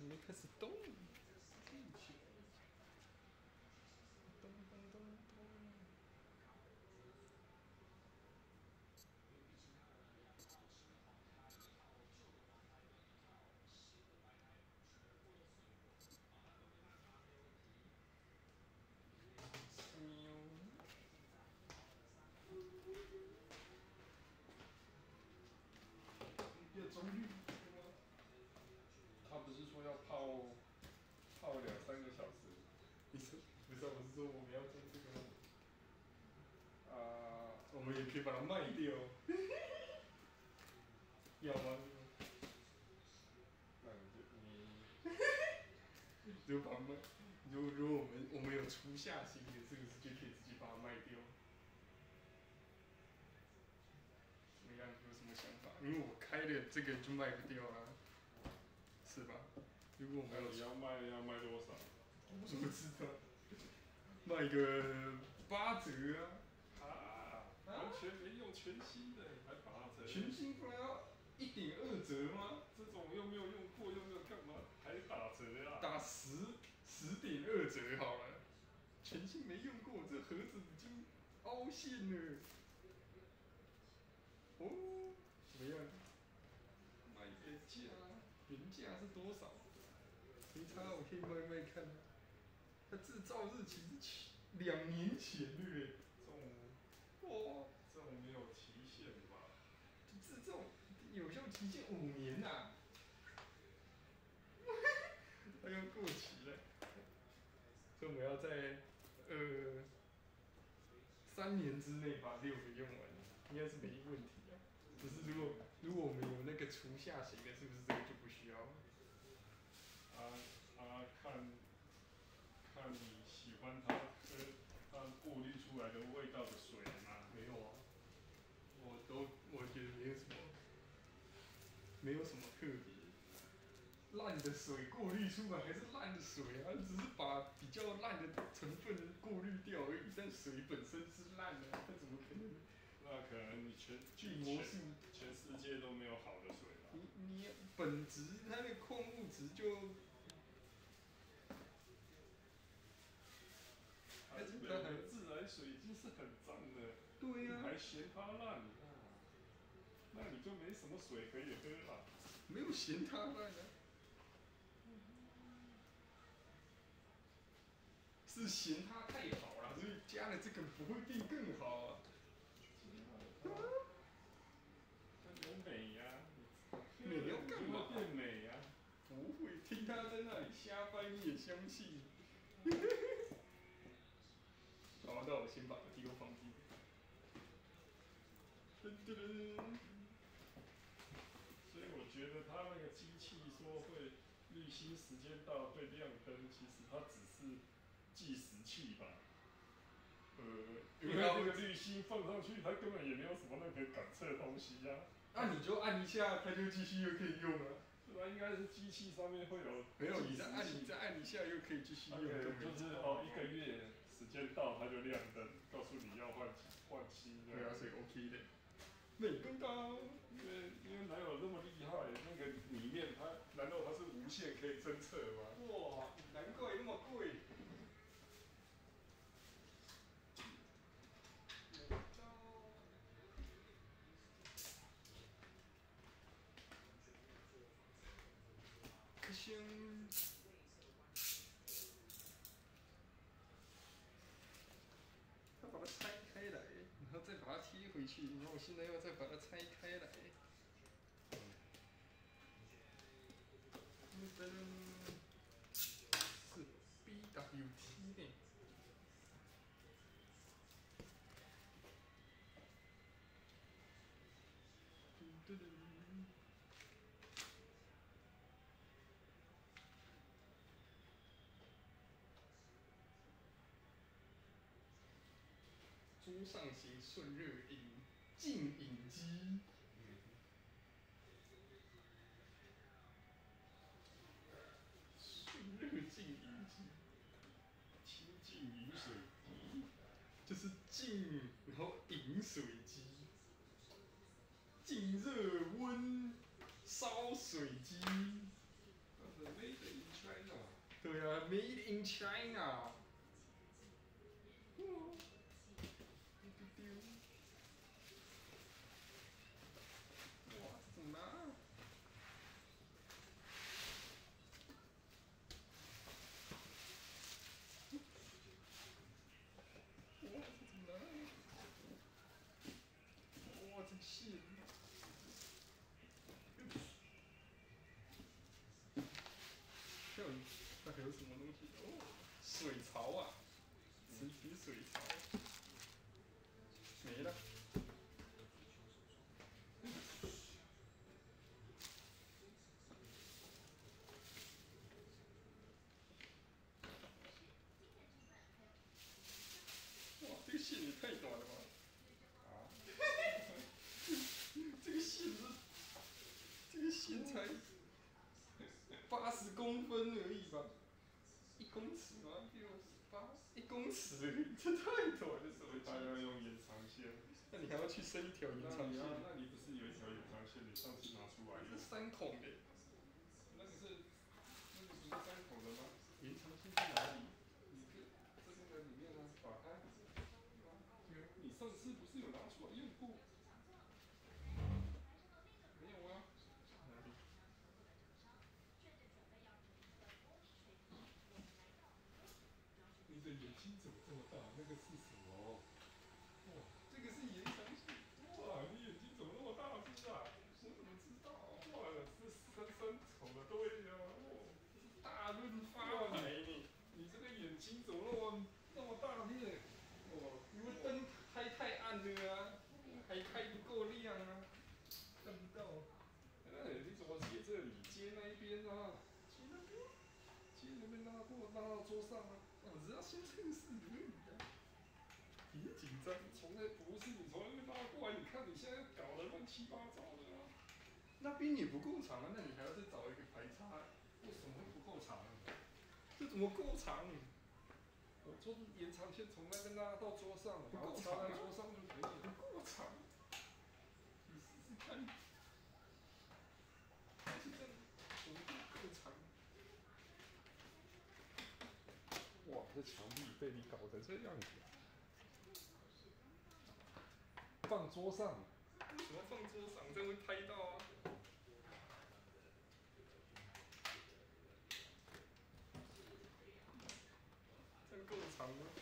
还没开始动，进去，咚咚咚咚。喵。 要中绿他不是说要泡2、3个小时？ 你说不是、啊，我是说我们要做这个吗？ 我们也可以把它卖掉。 要吗？ 那你就把它卖，如果我们有初夏型的，是不是就可以直接把它卖掉？怎么样？有什么想法？因为我开的这个就卖不掉了，是吧？如果我们有， 你要卖多少？ 我怎么知道？卖个8折啊！ 完全没用，全新的，还8折。 全新不然要1.2折吗？ 这种又没有用过，又没有干嘛，还打折啊？ 打10.2折好了。全新没用过，这盒子已经凹陷了。哦，怎么样？卖个价，原价是多少？没差，我可以卖卖看。它制造日期是2年前的嘞。哇， 这种没有期限吧？ 制造有效期限5年呐、它要过期了。所以我们要在3年之内把6个用完，应该是没问题啊。只是如果我们有那个初夏型的，是不是这个就不需要了？ 看你喜欢它过滤出来的味道的水吗？ 没有啊，我觉得没有什么特别。烂的水过滤出来还是烂的水啊，只是把比较烂的成分过滤掉而已。但水本身是烂的，它怎么可能？ 那可能你全世界都没有好的水了。 你本质它的矿物质就。 它的自来水已经是很脏的， 对呀、 你还嫌它烂，那你就没什么水可以喝了。 没有嫌它烂啊，是嫌它太好了，所以加了这个不会变更好啊。 它有美呀、 美要干嘛？ 变美呀、 不会，听他在那里瞎掰你也相信。好，那我先把这丢放进。噔噔噔。 所以我觉得它那个机器说会滤芯时间到会亮灯，其实它只是计时器吧。因为这个滤芯放上去，它根本也没有什么那个感测东西呀、 那你就按一下，它就继续又可以用了。 对吧？应该是机器上面会有。 没有，你再按一下又可以继续用。 就是1个月时间到它就亮灯，告诉你要换新的。 对啊，所以 OK 的。美工刀。 因为哪有那么厉害？那个里面难道它是无线可以侦测吗？ 哇，难怪那么贵。先，要把它拆开来，然后再把它贴回去，然后我现在要再把它拆开来。是 BWT 呢。噔噔噔。桌上型顺热净饮机。顺热净饮机。 清净饮水机。 就是净，然后饮水机。净热温烧水机。 它的 Made 对啊，Made in China。哇，这怎么拿？哇，这怎么拿？哇，这线。这那还有什么东西？哦，水槽啊，磁体水槽。没了。哇，这个线也太短了吧！啊，这个线是，这个线才80公分而已吧？1公尺吗？1公尺而已，这太短了，手机。 他要用延长线。 那你还要去伸一条延长线？ 那你不是有一条延长线？你上次拿出来是3孔的。 那个不是3孔的吗？ 延长线在哪里？ 你这个里面呢？打开。你上次不是有拿出来用过？没有啊。 哪里？ 你的眼睛怎么这么大？那个是什么？ 哇，这个是延长线。 哇，你眼睛怎么那么大只啊？ 我怎么知道？ 哇，是3孔的对呀、哦， 大润发牌呢？ 你这个眼睛怎么那么大片？ 哦，因为灯开太暗了啊，还开不够亮啊，看不到。 哎，你怎么接这里？接那一边啊？ 接那边？ 接那边拉到桌上啊？ 我只要先测试而已啊。别紧张。 从来不是你从那边拉过来，你看你现在搞得乱七八糟的啊！ 那边也不够长啊，那你还要再找一个排插。 为什么会不够长？ 这怎么够长？ 我做延长线从那边拉到桌上，然后插在桌上就可以了。 不够长。你试试看。还是这样，怎么会够长？ 哇，这墙壁被你搞成这样子，放桌上。 为什么放桌上？这样会拍到啊。这样够长吗？